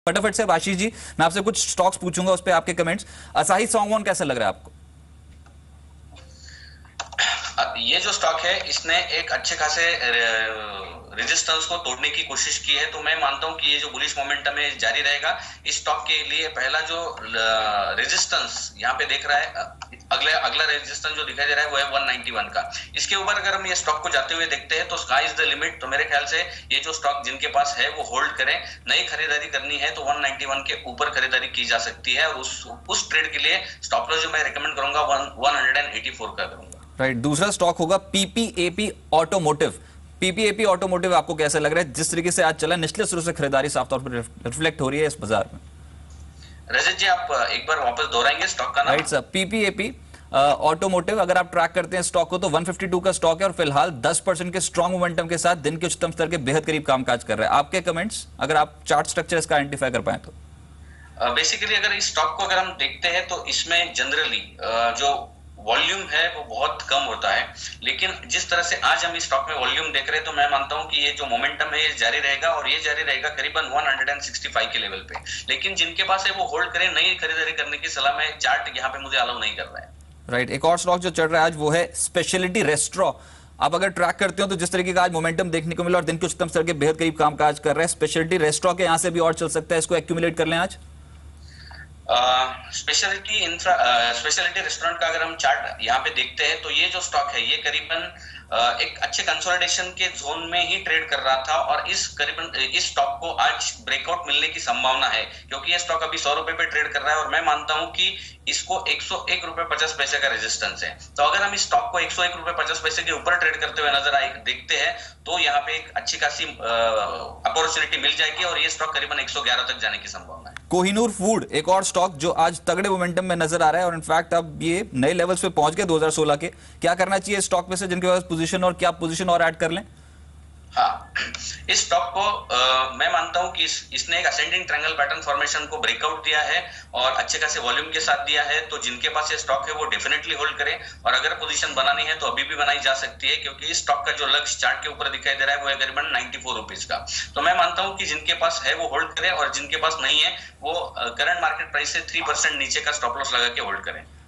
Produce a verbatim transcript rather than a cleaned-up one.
फटाफट से आशीष जी, मैं आपसे कुछ स्टॉक्स पूछूंगा, उस पर आपके कमेंट्स। असाही सॉन्गवॉन कैसा लग रहा है आपको? ये जो स्टॉक है इसने एक अच्छे खासे रेजिस्टेंस को तोड़ने की कोशिश की है, तो मैं मानता हूं कि ये जो बुलिश मोमेंटम है जारी रहेगा। इस स्टॉक के लिए पहला जो रेजिस्टेंस यहाँ पे देख रहा है, अगला अगला रेजिस्टेंस जो दिखाई दे रहा है वो है वन नाइंटी वन का। इसके ऊपर अगर हम ये स्टॉक को जाते हुए देखते हैं तो स्काई इज द लिमिट। तो मेरे ख्याल से ये जो स्टॉक जिनके पास है वो होल्ड करें। नई खरीदारी करनी है तो वन नाइंटी वन के ऊपर खरीदारी की जा सकती है, और उस उस ट्रेड के लिए स्टॉप लॉस जो मैं रिकमेंड करूंगा वन एटी फोर का करूंगा। Right right. दूसरा स्टॉक होगा पीपीएपी ऑटोमोटिव। पीपीएपी ऑटोमोटिव आपको कैसा लग रहा है? जिस तरीके से आज चला, निचले स्तर से खरीदारी साफ तौर पर रिफ्लेक्ट हो रही है इस बाजार में। रजत जी, आप एक बार वापस दोहराएंगे स्टॉक का नाम? Right sir, PPAP automotive. अगर आप ट्रैक करते हैं स्टॉक को तो वन फिफ्टी टू का स्टॉक है और फिलहाल दस परसेंट के स्ट्रॉन्ग मोमेंटम के साथ दिन के उच्चतम स्तर के बेहद करीब कामकाज कर रहा है। आपके कमेंट्स, अगर आप चार्ट स्ट्रक्चर इसका आइडेंटिफाई कर पाए तो। बेसिकली uh, अगर इस स्टॉक को अगर हम देखते हैं तो इसमें जनरली uh, जो वॉल्यूम है वो बहुत कम होता है, लेकिन जिस तरह से आज हम इस स्टॉक में वॉल्यूम देख रहे हैं तो मैं मानता हूं कि ये जो मोमेंटम है ये जारी रहेगा, और ये जारी रहेगा करीबन वन सिक्सटी फाइव के लेवल पे। लेकिन जिनके पास है वो होल्ड करें, नई खरीदारी करने की सलाह में चार्ट यहाँ पे मुझे अलाउ नहीं कर रहा है। Right right. एक और स्टॉक जो चढ़ रहा है आज वो है स्पेशलिटी रेस्टोरेंट। आप अगर ट्रैक करते हो तो जिस तरीके का आज मोमेंटम देखने को मिला और दिन के उच्चतम स्तर के बेहद करीब कामकाज कर रहा है, स्पेशलिटी रेस्टोरेंट के यहां से भी और चल सकता है, इसको एक्यूमुलेट कर लें आज। स्पेशलिटी इंफ्रा स्पेशलिटी रेस्टोरेंट का अगर हम चार्ट यहाँ पे देखते हैं तो ये जो स्टॉक है ये करीबन uh, एक अच्छे कंसोलिडेशन के जोन में ही ट्रेड कर रहा था, और इस करीबन इस स्टॉक को आज ब्रेकआउट मिलने की संभावना है, क्योंकि ये स्टॉक अभी सौ रुपए पे ट्रेड कर रहा है और मैं मानता हूं कि इसको एक सौ एक रुपए पचास पैसे का रेजिस्टेंस है। तो अगर हम इस स्टॉक को एक सौ एक रुपए पचास पैसे के ऊपर ट्रेड करते हुए नजर आए देखते हैं तो यहाँ पे एक अच्छी खासी अपॉर्चुनिटी मिल जाएगी, और ये स्टॉक करीबन एक सौ ग्यारह तक जाने की संभावना है। कोहिनूर फूड एक और स्टॉक जो आज तगड़े मोमेंटम में नजर आ रहा है, और इनफैक्ट अब ये नए लेवल्स पे पहुंच गए दो हज़ार सोलह के। क्या करना चाहिए स्टॉक में से जिनके पास पोजीशन, और क्या पोजीशन और ऐड कर लें? हाँ, इस स्टॉक को आ, मैं मानता हूं कि इस, इसने एक असेंडिंग ट्रायंगल पैटर्न फॉर्मेशन को ब्रेकआउट दिया है और अच्छे खासे वॉल्यूम के साथ दिया है, तो जिनके पास ये स्टॉक है वो डेफिनेटली होल्ड करें, और अगर पोजीशन बनानी है तो अभी भी बनाई जा सकती है, क्योंकि इस स्टॉक का जो लक्ष्य चार्ट के ऊपर दिखाई दे रहा है वो है करीबन नाइंटी फोर रुपीज का। तो मैं मानता हूं कि जिनके पास है वो होल्ड करें, और जिनके पास नहीं है वो करंट मार्केट प्राइस से थ्री परसेंट नीचे का स्टॉप लॉस लगा के होल्ड करें।